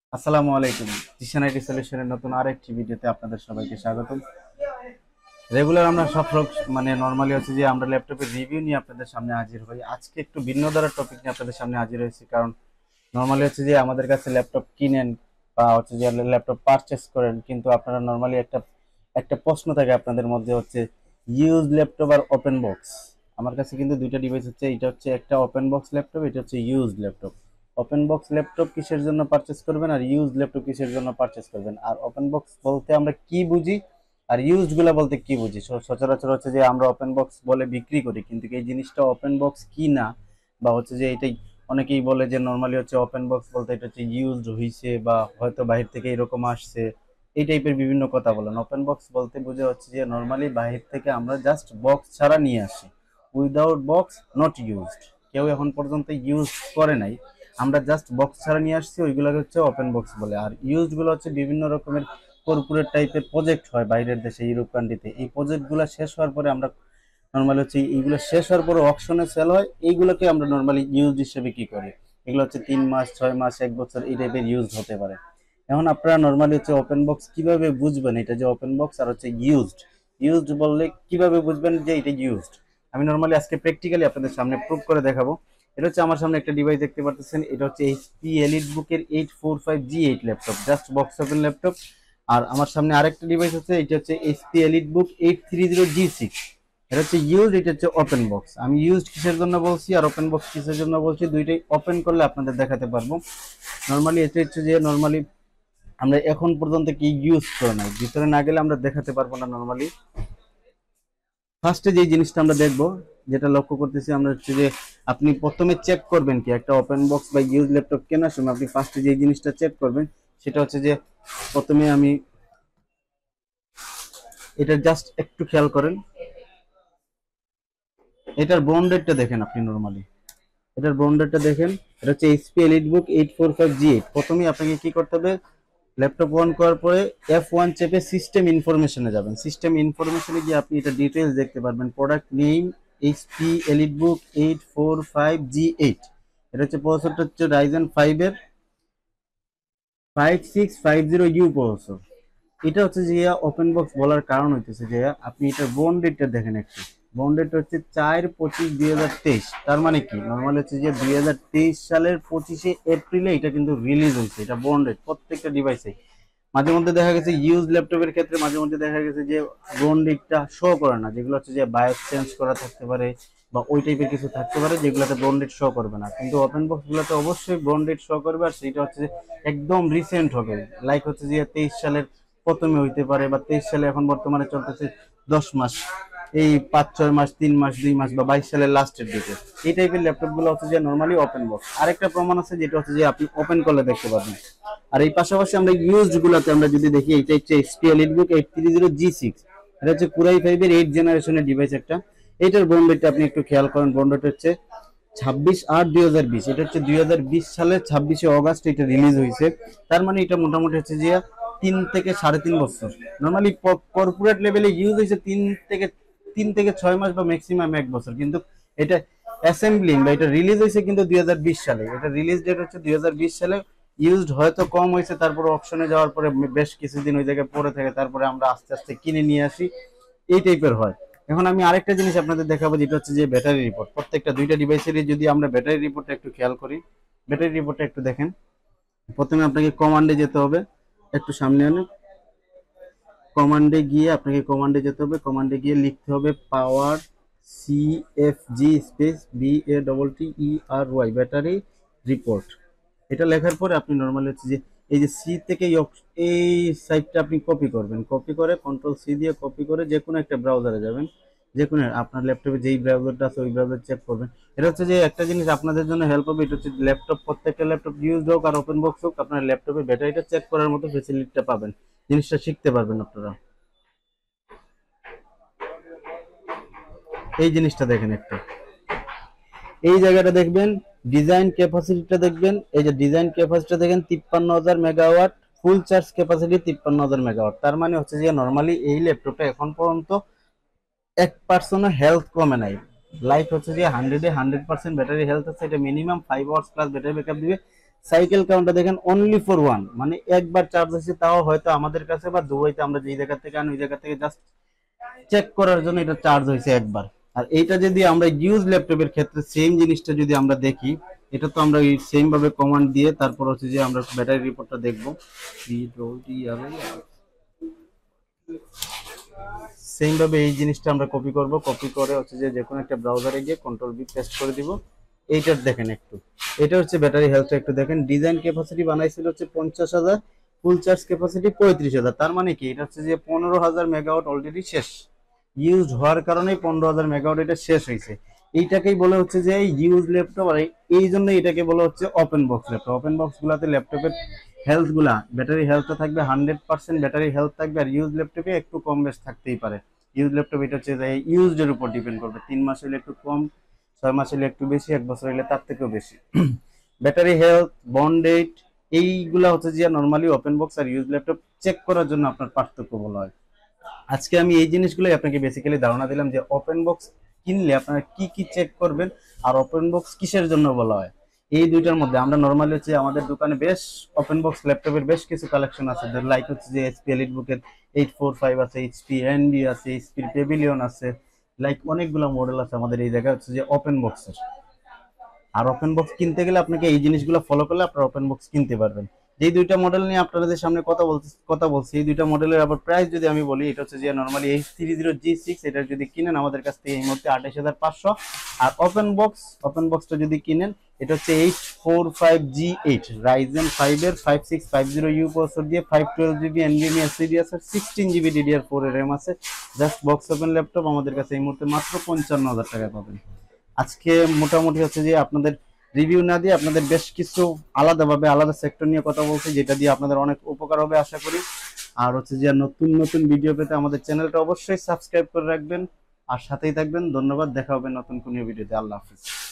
আসসালামু আলাইকুম। জিশান আইটি সলিউশনের নতুন আরেকটি ভিডিওতে আপনাদের সবাইকে স্বাগতম। রেগুলার আমরা সব মানে নরমালি হচ্ছে যে আমরা ল্যাপটপের রিভিউ নিয়ে আপনাদের সামনে হাজির হই। আজকে একটু ভিন্ন ধরনের টপিক নিয়ে আপনাদের সামনে হাজির হয়েছি, কারণ নরমালি হচ্ছে যে আমাদের কাছে ল্যাপটপ কিনেন বা হচ্ছে যে ল্যাপটপ পারচেস করেন, কিন্তু আপনারা নরমালি একটা একটা প্রশ্ন থাকে আপনাদের মধ্যে, হচ্ছে ইউজ ল্যাপটপ আর ওপেন বক্স। আমার কাছে কিন্তু দুইটা ডিভাইস হচ্ছে, এটা হচ্ছে একটা ওপেন বক্স ল্যাপটপ, এটা হচ্ছে use laptop. Open box laptop কিসের জন্য পারচেস করবেন আর ইউজ ল্যাপটপ কিসের জন্য পারচেস করবেন, আর ওপেন বক্স বলতে আমরা কি বুঝি আর ইউজড গুলা বলতে কি বুঝি। সচরাচর হচ্ছে যে আমরা ওপেন বক্স বলে বিক্রি করি, কিন্তু এই জিনিসটা ওপেন বক্স কি না, বা হচ্ছে যে এটাই অনেকেই বলে যে নর্মালি হচ্ছে ওপেন বক্স বলতে এটা হচ্ছে ইউজড হইছে বা হয়তো বাহির থেকে এরকম আসছে, এই টাইপের বিভিন্ন কথা বলেন। ওপেন বক্স বলতে বোঝা হচ্ছে যে নর্মালি বাহির থেকে আমরা জাস্ট বক্স ছাড়া নিয়ে আসি, উইদাউট বক্স নট ইউজড। কেউ এখন পর্যন্ত ইউজ করে নাই, আমরা জাস্ট বক্স ছাড়া নিয়ে আসছি, ওইগুলোকে হচ্ছে ওপেন বক্স বলে। আর ইউজ গুলো হচ্ছে বিভিন্ন রকমের কর্পোরেট টাইপের প্রজেক্ট হয় বাইরের দেশে, ইউরোপ কান্ট্রিতে। এই প্রজেক্টগুলো শেষ হওয়ার পরে আমরা নর্মালি হচ্ছে এইগুলো শেষ হওয়ার পরে অকশনে সেল হয়, এইগুলোকে আমরা নর্মালি ইউজ হিসেবে কি করি, এগুলো হচ্ছে 3 মাস 6 মাস 1 বছর এই টাইপের ইউজ হতে পারে। এখন আপনারা নর্মালি হচ্ছে ওপেন বক্স কিভাবে বুঝবেন এটা যে ওপেন বক্স আর হচ্ছে ইউজড। ইউজড বললে কিভাবে বুঝবেন যে এটা ইউজড, আমি নর্মালি আজকে প্র্যাকটিক্যালি আপনাদের সামনে প্রুভ করে দেখাবো। এটা হচ্ছে আমার সামনে একটা ডিভাইস দেখতে পাচ্ছেন, এটা হচ্ছে এইচপি এলিট বুকের 845G8 laptop, just box open laptop. আর আমার সামনে আরেকটা ডিভাইস হচ্ছে, এটা হচ্ছে এইচপি এলিট বুক 830G6, এটা হচ্ছে ইউজ, এটা হচ্ছে ওপেন বক্স। আমি ইউজড কিসের জন্য বলছি আর ওপেন বক্স কিসের জন্য বলছি, দুইটাই ওপেন করলে আপনাদের দেখাতে পারবো। নর্মালি এটা হচ্ছে যে নর্মালি আমরা এখন পর্যন্ত কি ইউজ করে নাই, ভিতরে না গেলে আমরা দেখাতে পারবো না। নর্মালি ফার্স্টে যে জিনিসটা আমরা দেখবো, যেটা লক্ষ্য করতেছি আমরা হচ্ছে যে আপনি প্রথমে চেক করবেন কি একটা ওপেন বক্স বা ইউজ ল্যাপটপ কেনার সময় আপনি ফার্স্টে যে জিনিসটা চেক করবেন সেটা হচ্ছে যে প্রথমে আমি এটা জাস্ট একটু খেয়াল করেন, এটার বন্ড রেটটা দেখেন আপনি নর্মালি, এটার বন্ড রেটটা দেখেন। এটা হচ্ছে এইচপি এলিটবুক 845G8। প্রথমেই আপনাকে কি করতে হবে, ল্যাপটপ অন করার পরে F1 চেপে সিস্টেম ইনফরমেশনে যাবেন। সিস্টেম ইনফরমেশনে গিয়ে আপনি এটা ডিটেইলস দেখতে পারবেন, product name HP EliteBook 845G8। এটা হচ্ছে প্রসেসরটা হচ্ছে রাইজেন 5 এর 5650U প্রসেসর। এটা হচ্ছে যে ওপেন বক্স বলার কারণ হইতেছে যে আপনি এটার বন্ড রেটটা দেখেন একটু। বন্ড রেট হচ্ছে 4/25/2023। তার মানে কি নর্মাল হচ্ছে যে 2023 সালের 25শে এপ্রিলে এটা কিন্তু রিলিজ হয়েছে। এটা বন্ড রেট প্রত্যেকটা ডিভাইসে। মাঝে মধ্যে দেখা গেছে ইউজ ল্যাপটপের ক্ষেত্রে মাঝে মধ্যে দেখা গেছে যে বন্ড রেটটা শো করে না, যেগুলো হচ্ছে যে বায়োস চেঞ্জ করা থাকতে পারে বা ওই টাইপের কিছু থাকতে পারে যেগুলোতে বন্ড রেট শো করবে না, কিন্তু ওপেন বক্স গুলোতে অবশ্যই বন্ড রেট শো করবে। আর সেটা হচ্ছে যে একদম রিসেন্ট হবে, লাইক হচ্ছে যে 23 সালের প্রথমে হইতে পারে, বা 23 সালে এখন বর্তমানে চলতেছে 10 মাস, এই 5-6 মাস 3 মাস 2 মাস বা 22 সালের লাস্টের দিকে এই টাইপের ল্যাপটপ গুলো হচ্ছে যে নর্মালি ওপেন বক্স। আরেকটা প্রমাণ আছে যেটা হচ্ছে যে আপনি ওপেন করলে দেখতে পাবেন। আর এই পাশাপাশি আমরা ইউজড গুলাতে আমরা যদি দেখি, এটা হচ্ছে এইচপি এলিটবুক 830G6, এটা হচ্ছে কুরাই 5 এর 8 জেনারেশনের ডিভাইস একটা। এইটার বন্ড রেটটা আপনি একটু খেয়াল করেন, বন্ড রেট হচ্ছে 26/8/2020। এটা হচ্ছে 2020 সালের 26শে অগাস্ট এটা রিলিজ হয়েছে। তার মানে এটা মোটামুটি হচ্ছে যে 3 থেকে 3.5 বছর। নর্মালি কর্পোরেট লেভেলে ইউজ হয়েছে 3 থেকে 6 মাস বা ম্যাক্সিমাম 1 বছর, কিন্তু এটা অ্যাসেম্বলিং বা এটা রিলিজ হয়েছে কিন্তু 2020 সালে। এটা রিলিজ ডেট হচ্ছে 2020 সালে। ইউজড হয়তো কম হয়েছে, তারপরে অপশনে যাওয়ার পরে বেশ কিছুদিন ওই জায়গায় পড়ে থাকে, তারপরে আমরা আস্তে আস্তে কিনে নিয়ে আসি, এই টাইপের হয়। এখন আমি আরেকটা জিনিস আপনাদের দেখাবো, যেটা হচ্ছে যে ব্যাটারি রিপোর্ট। প্রত্যেকটা দুইটা ডিভাইসেরই যদি আমরা ব্যাটারি রিপোর্টটা একটু খেয়াল করি, ব্যাটারি রিপোর্টটা একটু দেখেন। প্রথমে আপনাকে কমান্ডে যেতে হবে, একটু সামনে আনে, কমান্ডে গিয়ে আপনাকে কমান্ডে যেতে হবে, কমান্ডে গিয়ে লিখতে হবে power CFG space BATTERY battery report. এটা লেখার পরে আপনি নর্মালি হচ্ছে যে এই যে সি থেকে এই সাইটটা আপনি কপি করবেন, কপি করে কন্ট্রোল-C দিয়ে কপি করে যে কোনো একটা ব্রাউজারে যাবেন, যে কোনো আপনার ল্যাপটপে যেই ব্রাউজারটা আছে ওই ব্রাউজার চেক করবেন। এটা হচ্ছে যে একটা জিনিস আপনাদের জন্য হেল্প হবে, এটা হচ্ছে ল্যাপটপ, প্রত্যেকটা ল্যাপটপ ইউজ হোক আর ওপেন বক্স হোক, আপনার ল্যাপটপের ব্যাটারিটা চেক করার মতো ফেসিলিটিটা পাবেন, জিনিসটা শিখতে পারবেন আপনারা। এই জিনিসটা দেখেন একটু, এই জায়গাটা দেখবেন, ডিজাইন ক্যাপাসিটিটা দেখবেন, এই যে ডিজাইন ক্যাপাসিটি দেখেন 53,000 megawatt, full charge capacity 53,000 megawatt. তার মানে হচ্ছে যে নর্মালি এই ল্যাপটপটা এখন পর্যন্ত 1% হেলথ কমে নাই। লাইফ হচ্ছে যে 100-এ 100% ব্যাটারি হেলথ আছে। এটা minimum 5 hours plus battery backup দিবে। সাইকেল কাউন্টটা দেখেন অনলি ফর ওয়ান, মানে একবার চার্জ হয়েছে, তাও হয়তো আমাদের কাছে বা দুবাইতে আমরা যেই জায়গা থেকে আনি ওই জায়গা থেকে জাস্ট চেক করার জন্য এটা চার্জ হয়েছে একবার। আর এইটা যদি আমরা ইউজ ল্যাপটপের ক্ষেত্রে সেম জিনিসটা যদি আমরা দেখি, এটা তো আমরা সেম ভাবে কমান্ড দিয়ে তারপর হচ্ছে যে আমরা ব্যাটারি রিপোর্টটা দেখবো। সেম ভাবে এই জিনিসটা আমরা কপি করব, কপি করে হচ্ছে যে কোনো একটা ব্রাউজারে গিয়ে কন্ট্রোল বি পেস্ট করে দিব। এইটার দেখেন একটু, এটা হচ্ছে ব্যাটারি হেলথটা একটু দেখেন। ডিজাইন ক্যাপাসিটি বানাইছিল হচ্ছে 50,000, ফুল চার্জ ক্যাপাসিটি 35,000। তার মানে কি এটা হচ্ছে যে 15,000 মেগাওয়াট অলরেডি শেষ, ইউজ হওয়ার কারণে 15,000 মেগাওয়াট এটা শেষ হয়েছে। এইটাকেই বলে হচ্ছে যে ইউজ ল্যাপটপ। আর এই জন্য এটাকে বলা হচ্ছে open box laptop. Open box গুলাতে ল্যাপটপের হেলথ গুলা, ব্যাটারি হেলথটা থাকবে 100% ব্যাটারি হেলথ থাকবে। আর ইউজ ল্যাপটপে একটু কম বেশ থাকতেই পারে। ইউজ ল্যাপটপ এটা হচ্ছে যে ইউজড এর উপর ডিপেন্ড করবে, 3 মাস হলে একটু কম, 6 মাস হলে একটু বেশি, 1 বছর হলে তার থেকেও বেশি। ব্যাটারি হেলথ, বন্ড ডেট, এইগুলা হচ্ছে যে নরমালি ওপেন বক্স আর ইউজ ল্যাপটপ চেক করার জন্য আপনার পার্থক্য বলা হয়। আজকে আমি এই জিনিসগুলোই আপনাকে বেসিক্যালি ধারণা দিলাম যে ওপেন বক্স কিনলে আপনারা কি কি চেক করবেন আর ওপেন বক্স কিসের জন্য বলা হয়। এই দুইটার মধ্যে আমরা নরমালি হচ্ছে আমাদের দোকানে বেশ ওপেন বক্স ল্যাপটপের বেশ কিছু কালেকশন আছে, লাইক হচ্ছে যে এইচপি এলিট বুকের 845 আছে, এইচপি এনডি আছে, এইচপি পেভিলিয়ন আছে, লাইক অনেকগুলো মডেল আছে আমাদের এই জায়গায় হচ্ছে যে ওপেন বক্সের। আর ওপেন বক্স কিনতে গেলে আপনাকে এই জিনিসগুলো ফলো করলে আপনারা ওপেন বক্স কিনতে পারবেন। যেই দুইটা মডেল নিয়ে আপনাদের সামনে কথা বলছি এই দুইটা মডেলের আবার প্রাইস যদি আমি বলি, এটা হচ্ছে যে নরমালি H30G6, এটা যদি কিনেন আমাদের কাছ থেকে এই মুহূর্তে 28,500। আর ওপেন বক্সটা যদি কিনেন এটা হচ্ছে H45G8 Ryzen 5 এর 5650U প্রসেসর দিয়ে 512GB NVMe SSD আছে, 16GB DDR4 এর RAM আছে। জাস্ট বক্স ওপেন ল্যাপটপ আমাদের কাছে এই মুহূর্তে মাত্র 55,000 টাকা পাবেন। আজকে মোটামুটি হচ্ছে যে আপনাদের রিভিউ না দিয়ে আপনাদের বেশ কিছু আলাদাভাবে আলাদা সেক্টর নিয়ে কথা বলছি, যেটা দিয়ে আপনাদের অনেক উপকার হবে আশা করি। আর হচ্ছে যে নতুন নতুন ভিডিও পেতে আমাদের চ্যানেলটা অবশ্যই সাবস্ক্রাইব করে রাখবেন আর সাথেই থাকবেন। ধন্যবাদ, দেখা হবে নতুন কোনো ভিডিওতে। আল্লাহ হাফিজ।